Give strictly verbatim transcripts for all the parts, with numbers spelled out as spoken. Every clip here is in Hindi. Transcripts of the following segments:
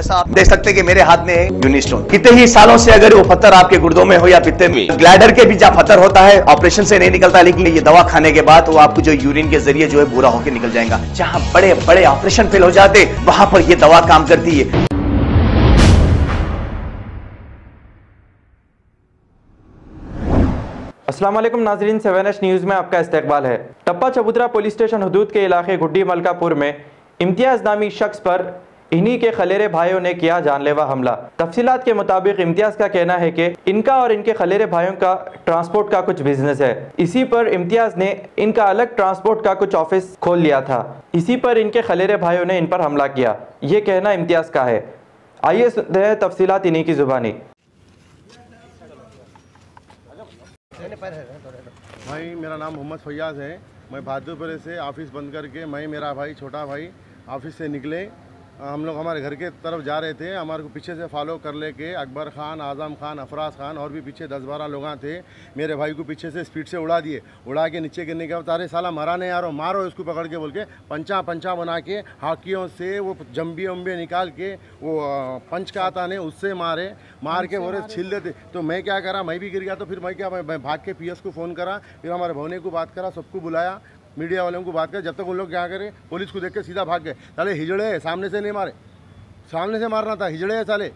जैसा आप देख सकते हैं कि मेरे हाथ में है यूनिस्टोन। कितने ही सालों से अगर वो पत्थर आपके गुर्दों में हो या पित्ते में, ग्लैडर के भी जहाँ पत्थर होता है ऑपरेशन से नहीं निकलता, लेकिन ये दवा खाने के बाद वो आपको जो यूरिन के जरिए जो है बुरा होकर निकल जाएगा। जहाँ बड़े बड़े ऑपरेशन फेल हो जाते वहां पर ये दवा काम करती है। अस्सलाम वालेकुम नाजरीन, सेवन एच न्यूज़ में आपका इस्तकबाल है। टप्पा चबूतरा पुलिस स्टेशन हदूद के इलाके गुड्डी मलकापुर में इम्तियाज़ नामी शख्स पर इन्हीं के खलेरे भाइयों ने किया जानलेवा हमला। तफसीलात के मुताबिक इम्तियाज़ का कहना है कि इनका और इनके खलेरे भाइयों का ट्रांसपोर्ट का कुछ बिजनेस है। इसी पर इम्तियाज़ ने इनका अलग ट्रांसपोर्ट का कुछ ऑफिस खोल लिया था। इसी पर इनके खलेरे भाइयों ने इन पर हमला किया, ये कहना इम्तियाज़ का है। आइए सुनते हैं तफसीलात इन्हीं की ज़ुबानी। भाई मेरा नाम मोहम्मद फैयाज़ है। मैं बहादुरपुर से ऑफिस बंद करके मैं मेरा भाई छोटा भाई ऑफिस से निकले। हम लोग हमारे घर के तरफ जा रहे थे। हमारे को पीछे से फॉलो कर लेके अकबर खान, आज़म खान, अफराज खान और भी पीछे दस बारह लोग थे। मेरे भाई को पीछे से स्पीड से उड़ा दिए। उड़ा के नीचे गिरने के बाद अरे साला मरा नहीं यारो, मारो इसको पकड़ के बोल के पंचा पंचा बना के हाकियों से वो जम्बी वम्बे निकाल के वो पंच का आता ने उससे मारे मार के बोरे छील देते। तो मैं क्या करा, मैं भी गिर गया। तो फिर मैं क्या मैं भाग के पी एस को फ़ोन करा, फिर हमारे भवने को बात करा, सबको बुलाया, मीडिया वालों को बात कर। जब तक उन लोग क्या करे, पुलिस को देख के सीधा भाग गए। साले हिजड़े है, सामने से नहीं मारे, सामने से मारना था, हिजड़े है साले।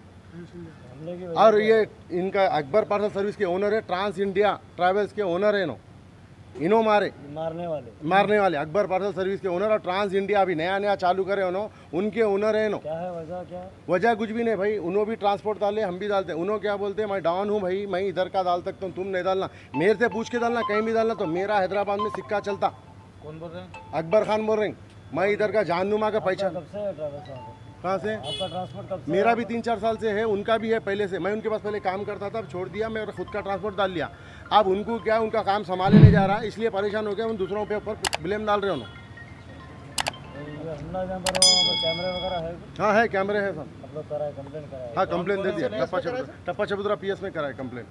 और ये इनका अकबर पार्सल सर्विस के ओनर है, ट्रांस इंडिया ट्रैवल्स के ओनर है। नो इनो मारे मारने वाले मारने वाले अकबर पार्सल सर्विस के ओनर और ट्रांस इंडिया अभी नया नया चालू करे उन्हों, उनके ओनर है। नो क्या है वजह, क्या वजह कुछ भी नहीं भाई। उन्हों भी ट्रांसपोर्ट डाले, हम भी डालते हैं। उन्हों क्या बोलते हैं, मैं डाउन हूँ भाई, मैं इधर का डाल सकता हूँ, तुम नहीं डालना, मेरे से पूछ के डालना, कहीं भी डालना। तो मेरा हैदराबाद में सिक्का चलता। कौन बोल रहे हैं? अकबर खान बोल रहे हैं। मैं इधर का जाननुमा का पहचान। कब से है ट्रैवल्स? कहाँ से? आपका ट्रांसपोर्ट कब से? मेरा भी तीन चार साल से है, उनका भी है पहले से। मैं उनके पास पहले काम करता था, अब छोड़ दिया, मैं खुद का ट्रांसपोर्ट डाल लिया। अब उनको क्या, उनका काम संभाले नहीं जा रहा, इसलिए परेशान हो गए, उन दूसरों के ऊपर ब्लेम डाल रहे हो। हमला जहाँ पर कैमरे वगैरह है? हाँ है, कैमरे है सब। आप लोग करा है, कंप्लेंट करा है? हाँ कंप्लेन दे दिया। टप्पा चबूतरा टप्पा चबूतरा पी एस में करा है कंप्लेन।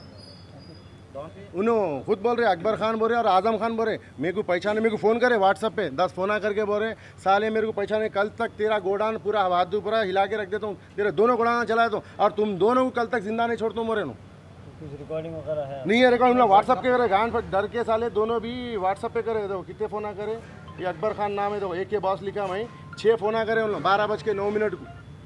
उन्होंने खुद बोल रहे, अकबर खान बोल रहे और आजम खान बोल रहे मेरे को पहचाने, मेरे को फ़ोन करे व्हाट्सअप पे, दस फोन करके बोल रहे साले मेरे को पहचाने, कल तक तेरा गोडाउन पूरा बहादुरपुरा हिला के रख देता हूँ, तेरे दोनों गोडाउन चलाए तो, और तुम दोनों को कल तक जिंदा नहीं छोड़ता हूँ। मोरे नो कुछ रिकॉर्डिंग वगैरह है? नहीं है रिकॉर्ड, व्हाट्सअप के करे गान पर डर के साले दोनों भी व्हाट्सअप पे करे। देखो कितने फ़ोन करे, ये अकबर खान नाम है, देखो एक के बॉस लिखा, मैं छः फ़ोन करे उन लोग बारह बज के नौ मिनट को।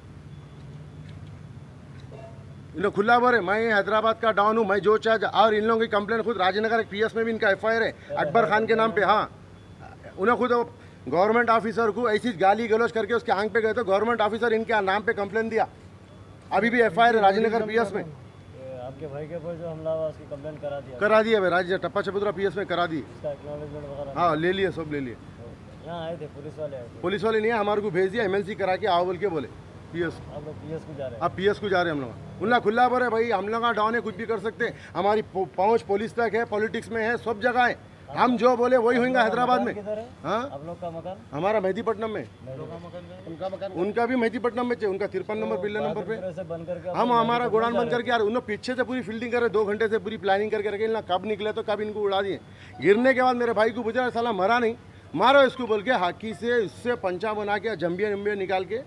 इन लोग खुला बोरे मैं हैदराबाद का डाउन हूँ, मैं जो चाहे। और इन लोगों की कंप्लेंट खुद राजनगर पी एस में भी इनका एफ आई आर है अकबर खान के नाम पे। हाँ उन्हें खुद गवर्नमेंट ऑफिसर को ऐसी गाली गलौज करके उसके आंख पे गए तो गवर्नमेंट ऑफिसर इनके नाम पे कंप्लेंट दिया। अभी भी एफ आई आर है राजनगर पी एस में। आपके भाई के ऊपर जो हमला हुआ उसकी कंप्लेंट करा दिया? करा दिया भाई, राज टप्पा चबूतरा पी एस में करा दी। एक्नॉलेजमेंट वगैरह? हाँ ले लिए, सब ले लिए। यहाँ आए थे पुलिस वाले? आए थे पुलिस वाले नहीं है, हमारे को भेज दिया, एम एल सी करा के आओ बोल के बोले पी एस। आप लोग पी एस को जा रहे हैं? अब पी एस को जा रहे हैं हम लोग। उनका खुला पर है भाई, हम लोग का डाउन है, कुछ भी कर सकते हैं। हमारी पहुंच पुलिस तक है, पॉलिटिक्स में है, सब जगह है। हम जो बोले वही होगा हैदराबाद में। हाँ आप लोग का मकान? हमारा मेहदीपट्टनम में, उनका मकान उनका भी मेहदीपट्टनम में, उनका तिरपन नंबर पिल्ले नंबर पे। बंद करके हम हमारा गोडाउन बंद करके आ रहे, उन्होंने पीछे से पूरी फील्डिंग करे, दो घंटे से पूरी प्लानिंग करके रखे। ना कब निकले तो कब इनको उड़ा दिए। गिरने के बाद मेरे भाई को पूछा, साला मरा नहीं, मारो इसको बोल के हाकी से इससे पंचा बना के जम्बिया जम्बिया निकाल के।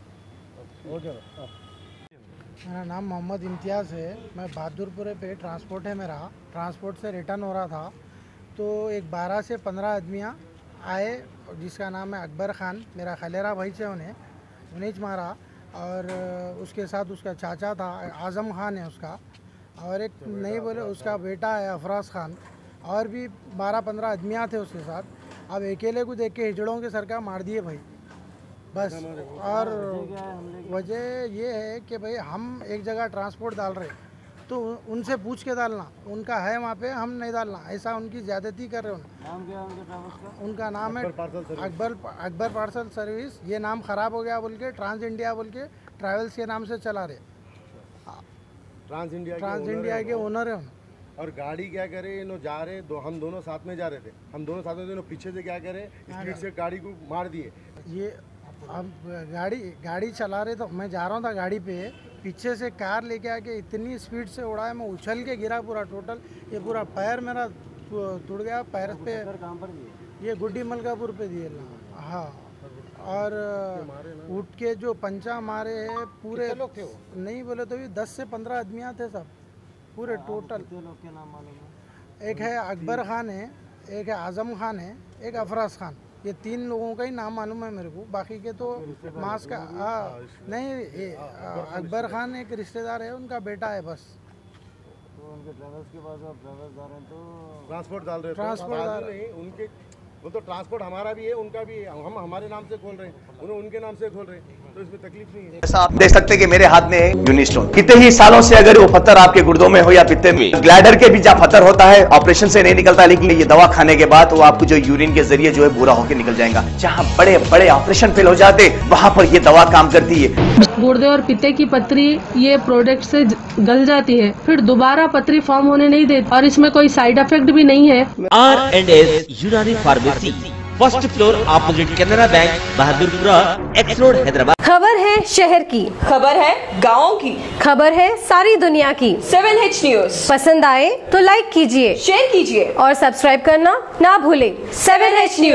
मेरा नाम मोहम्मद इम्तियाज़ है। मैं बहादुरपुरे पे ट्रांसपोर्ट है मेरा, ट्रांसपोर्ट से रिटर्न हो रहा था तो एक बारह से पंद्रह आदमियाँ आए जिसका नाम है अकबर खान, मेरा खलेरा भाई से, उन्हें उन्हें मारा। और उसके साथ उसका चाचा था, आज़म खान है उसका, और एक नहीं बोले उसका बेटा है अफराज खान, और भी बारह पंद्रह आदमियाँ थे उसके साथ। अब अकेले को देख के हिजड़ों के सर का मार दिए भाई बस। और वजह ये है कि भाई हम एक जगह ट्रांसपोर्ट डाल रहे तो उनसे पूछ के डालना, उनका है वहाँ पे, हम नहीं डालना, ऐसा उनकी ज़्यादती कर रहे हो। नाम क्या है उनके ट्रैवल्स का? उनका नाम है अकबर अकबर पार्सल सर्विस। ये नाम ख़राब हो गया बोल के ट्रांस इंडिया बोल के ट्रैवल्स के नाम से चला रहे। ट्रांस इंडिया ट्रांस इंडिया के ओनर है। और गाड़ी क्या करे, इन्हों जा रहे दो, हम दोनों साथ में जा रहे थे, हम दोनों साथ में थे, पीछे से क्या करे स्पीड से गाड़ी को मार दिए। ये अब गाड़ी गाड़ी चला रहे तो मैं जा रहा था गाड़ी पे, पीछे से कार लेके आके इतनी स्पीड से उड़ाया, मैं उछल के गिरा पूरा टोटल। ये पूरा पैर मेरा टूट गया पैर पे। कहाँ पर दिए? ये गुड्डी मलकापुर पे दिए। हाँ और उठ के जो पंचा मारे है पूरे लोग थे वो? नहीं बोले तो भी दस से पंद्रह आदमियाँ थे सब पूरे टोटल। लोग के नाम मालूम है? एक है अकबर खान है, एक है आजम खान है, एक अफराज खान, ये तीन लोगों का ही नाम मालूम है मेरे को, बाकी के तो मास का आ, नहीं ये, आ, अकबर खान एक रिश्तेदार है, उनका बेटा है बस। तो उनके ट्रेवल्स के पास आप ट्रेवल्स जा रहे हैं तो ट्रांसपोर्ट डाल रहे हैं, ट्रांसपोर्ट डाल नहीं उनके, वो तो ट्रांसपोर्ट हमारा भी है उनका भी है, हम हमारे नाम से खोल रहे हैं, उन्हें उनके नाम से खोल रहे हैं, तो इसमें तकलीफ नहीं है। ऐसा आप देख सकते हैं कि मेरे हाथ में है यूनिस्टोन। कितने ही सालों से अगर वो पत्थर आपके गुर्दों में हो या पित्ते में, ग्लैडर के भी जहाँ पत्थर होता है ऑपरेशन से नहीं निकलता, लेकिन ये दवा खाने के बाद वो आपको जो यूरिन के जरिए जो है बुरा होकर निकल जाएगा। जहाँ बड़े बड़े ऑपरेशन फेल हो जाते वहां पर ये दवा काम करती है। गुर्दे और पित्ते की पथरी ये प्रोडक्ट से गल जाती है, फिर दोबारा पथरी फॉर्म होने नहीं देती और इसमें कोई साइड इफेक्ट भी नहीं है। आर एंड एस यूनानी pharmacy, first floor opposite Canara bank, Bahadurpura, X road, Hyderabad. खबर है शहर की, खबर है गाँव की, खबर है सारी दुनिया की। सेवन एच न्यूज पसंद आए तो लाइक कीजिए, शेयर कीजिए और सब्सक्राइब करना ना भूलें। Seven H news.